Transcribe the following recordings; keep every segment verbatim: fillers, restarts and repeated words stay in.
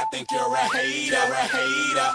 I think you're a hater, a hater.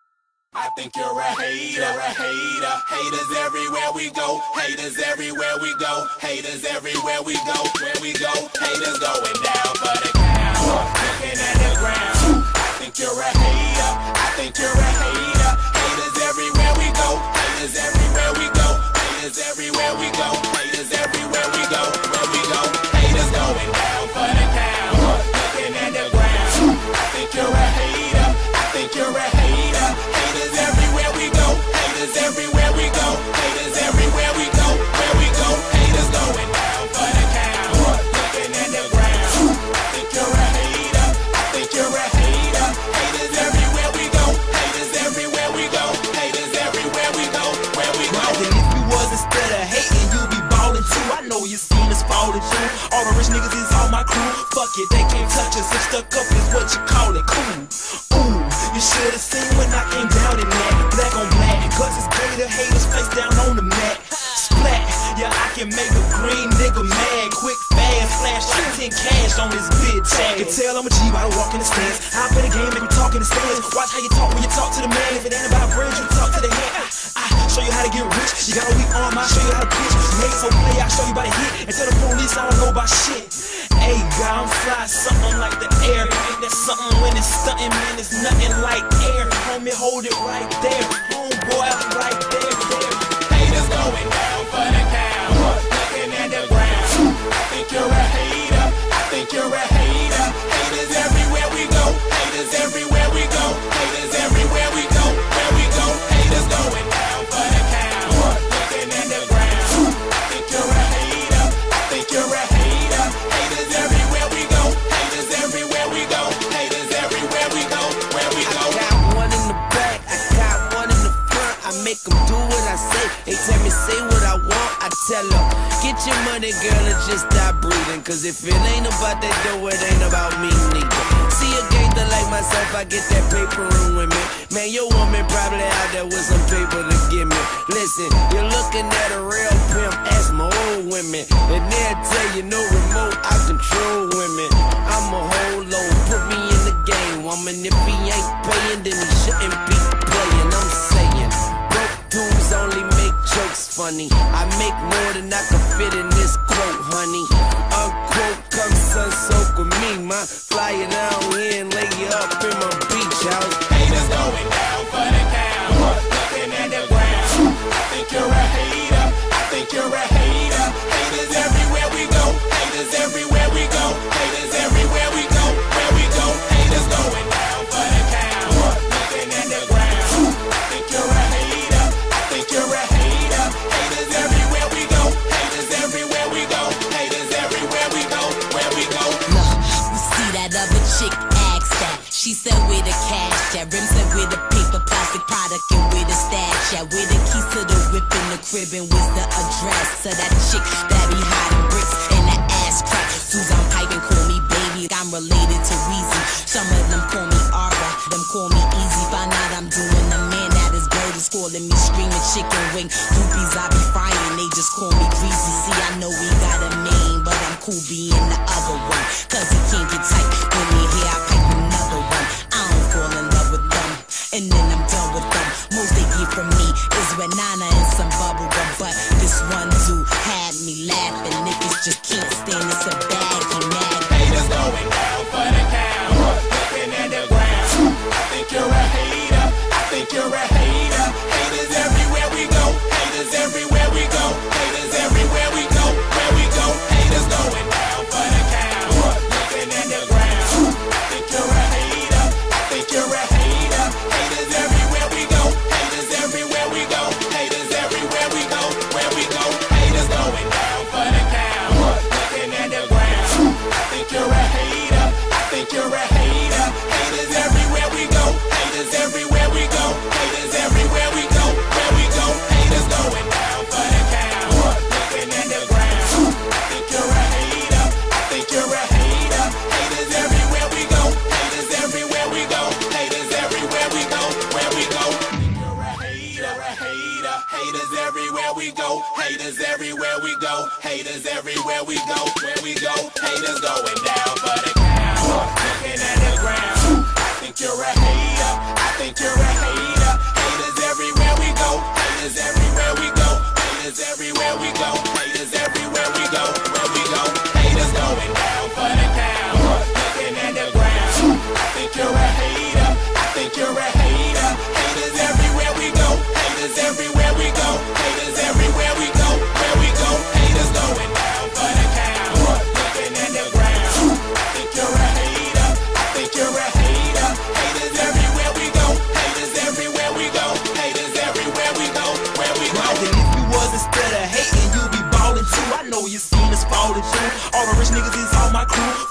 I think you're a hater, a hater. Haters everywhere we go, haters everywhere we go, haters everywhere we go, where we go, haters going down for the count. Looking at the ground. I think you're a hater, I think you're a hater. Haters everywhere we go, haters everywhere we go, haters everywhere we go, haters everywhere we go, where we go, haters going down for the count. Looking at the ground. I think you're a hater, I think you're a hater. Haters everywhere we go, haters everywhere we go, haters everywhere we go, where we go, haters going down for the count. Looking at the ground. I think you're a hater, I think you're a hater. Haters everywhere we go, haters everywhere we go, haters everywhere we go, where we go. And if you was instead of hating, you be ballin' too. I know you seen us falling through. All the rich niggas is all my crew. Fuck it, they can't touch us. If stuck up is what you call it, cool. Ooh, you should've seen when I came down in that. Black on black, cause it's greater haters face down on the mat. Splat, yeah, I can make a green nigga mad. Quick, fast, flash like ten cash on this bitch. You can tell I'm a G by the walk in the stands. I play the game, make me talk in the stands. Watch how you talk when you talk to the man. If it ain't about bridge, you talk to the head. I, I show you how to get rich. You got a weak arm, I'll show you how to pitch. Make so play, I'll show you by the hit. And tell the police I don't know about shit. Hey, God, I'm fly, something like the air. Ain't that something when it's stunting, man? It's nothing like air. Homie, hold it right there. Homeboy, I'm right there, there. Haters going down for the count. Looking at the ground. I think you're a hater, I think you're a hater. Haters everywhere we go, haters everywhere we go, haters everywhere we go, where we go, haters going down for the count. Looking at the ground. I think you're a hater, I think you're a hater. Haters everywhere we go, haters everywhere we go, haters everywhere we go, where we go. I got one in the back, I got one in the front. I make them do what I say. They tell me say what I want, I tell them get your money, girl, and just stop breathing. Cause if it ain't about that dough, it ain't about me neither. See a gangster like myself, I get that paper and women. Man, your woman probably out there with some paper to give me. Listen, you're looking at a real pimp, ask my old women. And they'll tell you no remote, I control women. I'm a whole load, put me in the game, woman. If he ain't paying, then he shouldn't be playing. I'm saying, broke dudes only make jokes funny. I make more than I can fit in this quote, honey. Unquote, come sun soak with me, ma. Fly you down here and lay you up in my beach house. Haters going down for the count. Looking at the ground. I think you're a hater, I think you're a hater. Haters everywhere we go, haters everywhere we go, haters everywhere we go, where we go, haters going down for the count. Looking at the ground. I think you're a hater, I think you're a hater. Haters everywhere we go, haters everywhere we go, haters everywhere we go, where we go. Look, you see that other chick asked that. She said where the cash at, Rim said where the paper, plastic product, and where the stash at. Where the keys to the whip in the crib and where's the address to that chick that be hiding bricks in the ass crack. Susan Piping call me baby, I'm related to Weezy. Some of them call me Ara, them call me Easy. Find out I'm doing the man that is bird is calling me screaming chicken wing. Groupies I be frying, they just call me Greasy. See, I know we got a name, but I'm cool being the other one. Cause it can't get tight when you hear I pipe another one. I don't fall in love with them, and then I'm done with them. Most they get from me is banana and some bubble gum. But this one dude had me laughing. Niggas just can't stand it's a bag, he mad. Haters going down for the count. Looking at the ground. I think you're a hater, I think you're a hater. Haters everywhere we go, haters everywhere we go, haters everywhere we go, where we go, haters going down for the count. Looking at the ground. I think you're a hater, I think you're a hater. Haters everywhere we go, haters everywhere we go, haters everywhere we go, where we go, haters going down for the count. Looking at the ground. I think you're a hater, I think you're a hater. Haters everywhere we go, haters everywhere we go, haters everywhere we go, where we go, haters going down for the count. Looking at the ground. I think you're a hater, I think you're a hater. Haters everywhere we go, haters everywhere we go, haters everywhere we go, where we go. You're a hater, a hater. Haters everywhere we go, haters everywhere we go, haters everywhere we go, where we go, haters going down for the count. Looking at the ground. I think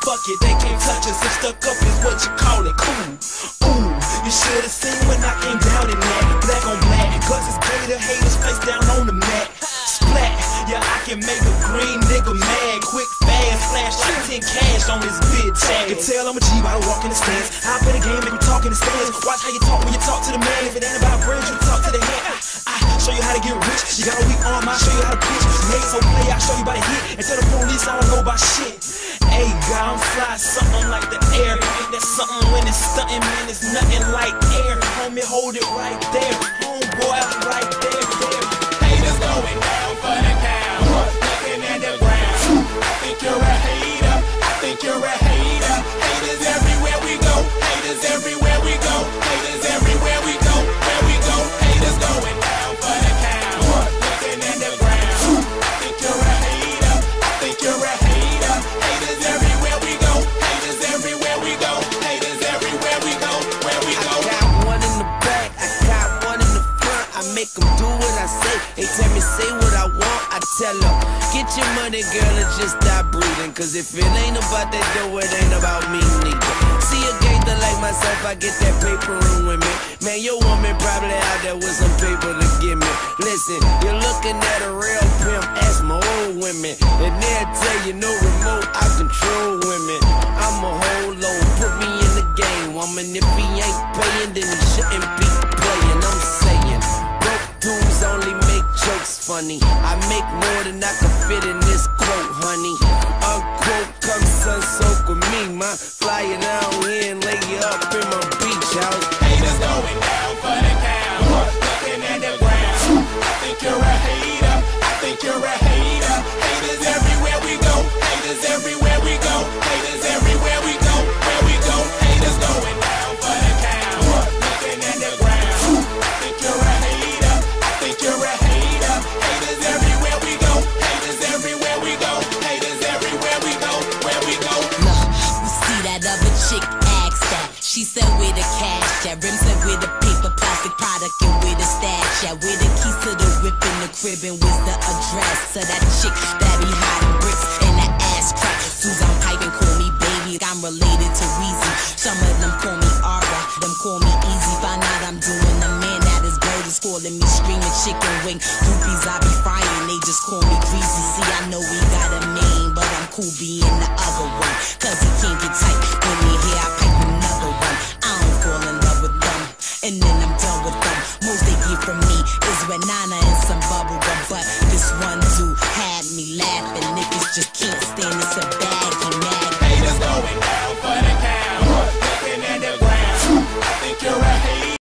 fuck it, they can't touch us. If stuck up is what you call it, cool. Ooh, you should've seen when I came down in that. Black on black, cause it's gator haters face down on the mat. Splat, yeah, I can make a green nigga mad. Quick, fast, flash like ten cash on this bitch. You can tell I'm a G by the walk in the stands. I play the game, make you talk in the stands. Watch how you talk when you talk to the man. If it ain't about brains, you talk to the head. I, I show you how to get rich. You got a weak arm, I'll show you how to pitch. Made so play, I'll show you by the hit. And tell the police I don't know about shit. Hey, God, I'm fly, something like the air. Ain't that something when it's stunting, man? It's nothing like air. Homie, hold it right there. Homeboy, right there, there. Haters going down for the count, looking at the ground. I think you're a hater, I think you're a hater. Haters everywhere we go, haters everywhere we go, haters everywhere we go, where we go. Haters going down for the count, looking at the ground. I think you're a hater, I think you're a hater. Haters everywhere we go, haters everywhere we go, haters everywhere we go, where we go. I got one in the back, I got one in the front. I make them do what I say. They tell me say what I want, I tell them get your money, girl, and just stop breathing. Cause if it ain't about that dough, it ain't about me, nigga. See a gangster like myself, I get that paper and women. Man, your woman probably out there with some paper to give me. Listen, you're looking at a real pimp, ask my old women. And they'll tell you no remote, I control women. I'm a whole load, put me in the game, woman. If he ain't paying, then he shouldn't be playing. I'm saying, broke dudes only make jokes funny. I make more than I can fit in this quote, honey. Unquote, come sun soak with me, ma. Fly you down here and lay you up in my beach house. Haters going down for the count, looking at the ground. I think you're a hater, I think you're a hater. Haters everywhere we go, haters everywhere we go, haters everywhere we go, where we go. Haters going down for the count, looking at the ground. I think you're a hater, I think you're a hater. Haters everywhere we go, haters everywhere we go, haters everywhere we go, where we go. Look, you see that other chick asked that. She said where the cash at. Rim said where the paper, plastic product, and where the stash at. Where the keys to the whip in the crib and where's the address to that chick that be hiding bricks in that ass crack. Susan Piping call me baby, I'm related to Weezy. Some of them call me Ara, them call me Easy. Find out I'm doing the man that is bird is calling me screaming chicken wing. Groupies I be frying, they just call me greasy. See, I know we got a name, but I'm cool being the other one. Cause he can't get tight when he hear I pipe another one. I don't fall in love with them, and then I'm done with them. Most they get from me is banana and some bubble gum. But this one dude had me laughing. Niggas just can't stand it's a baggy mag. Haters going down for the